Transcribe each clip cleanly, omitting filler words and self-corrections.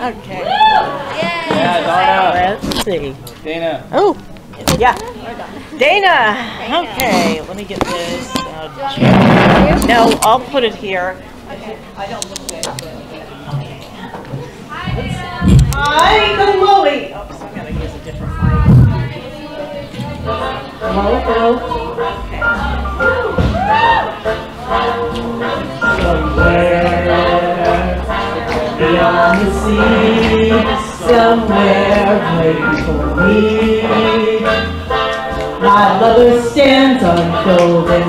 Okay. Yeah, Donna. Let's see. Dana. Oh, yeah. Dana. Okay, let me get this. No, I'll put it here. I don't look at it. Hi, good Molly. Oops, I'm gonna use a different mic. Hello, hello. Somewhere beyond the sea, somewhere waiting for me. My lover stands on golden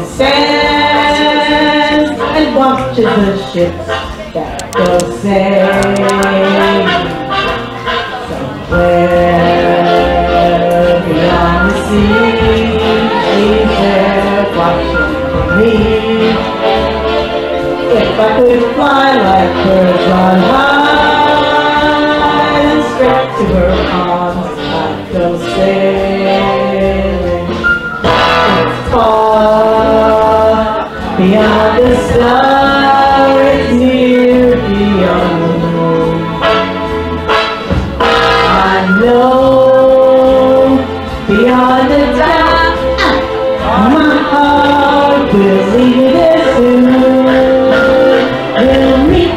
sands and watches the ships that go sailing. Somewhere beyond the sea, he's there watching for me. If I could fly like birds on high and straight to her arms, I'd go sailing. It's far beyond the star, it's near beyond the moon. I know beyond the doubt, my heart will lead me there soon. We'll meet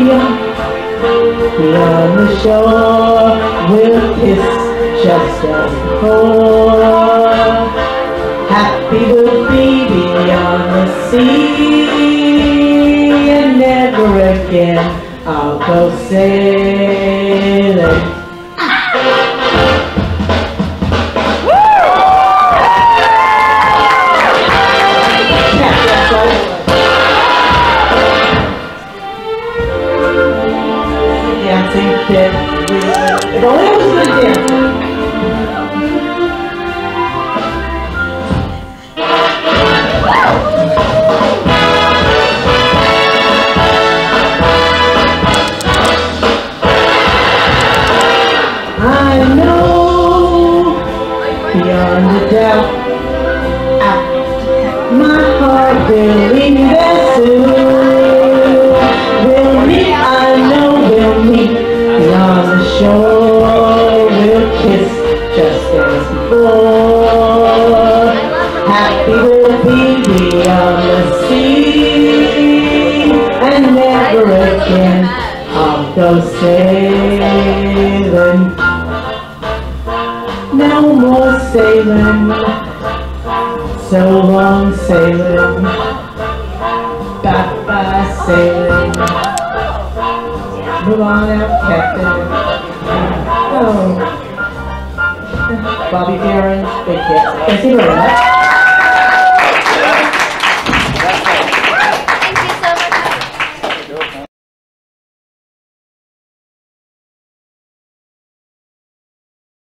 beyond the shore, we'll kiss just as before. Happy we'll be beyond the sea, and never again I'll go sailing. Dancing fit. If only it was good dancing. I know beyond the doubt, my heart will lead me there soon. We'll meet, I know we'll meet beyond the shore. We'll kiss just as before. Happy we'll be beyond the sea, and never again I'll go sailing. No more sailing, so long sailing, bye-bye sailing. Move on out, Captain. Oh, Bobby Barron's big hit. Thank you very much.